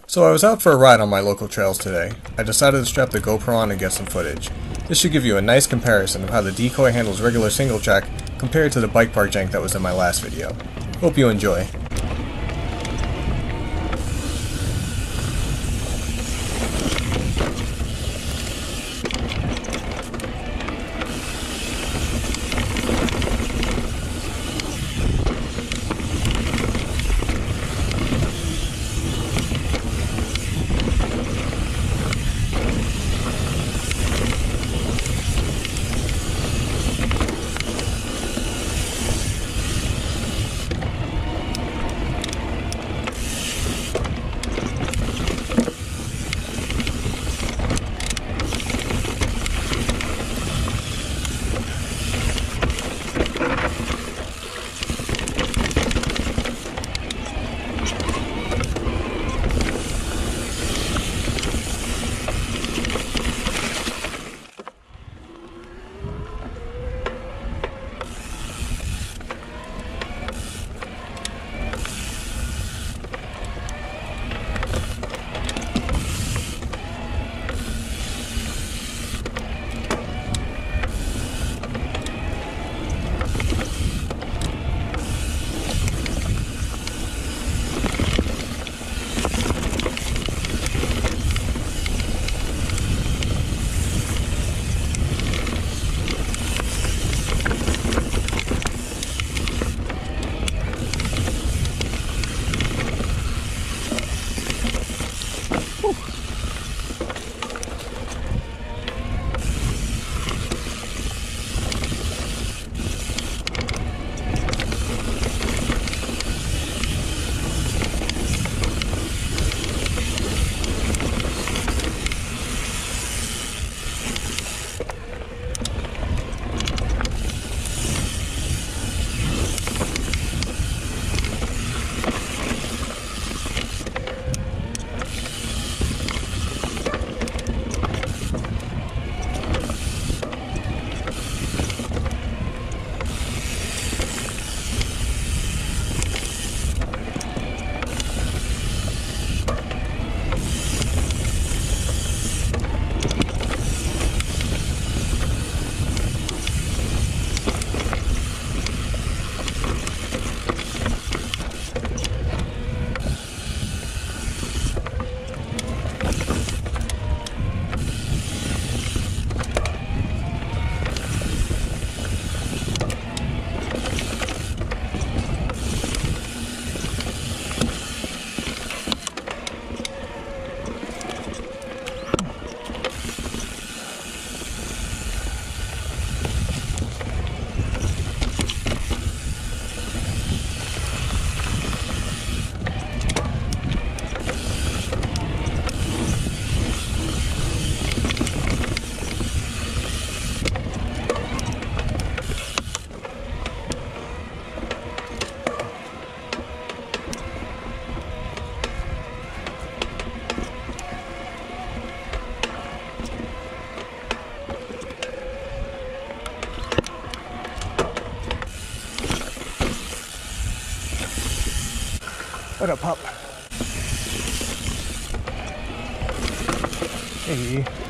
So I was out for a ride on my local trails today. I decided to strap the GoPro on and get some footage. This should give you a nice comparison of how the Decoy handles regular single track compared to the bike park jank that was in my last video. Hope you enjoy. What up, pup? Hey.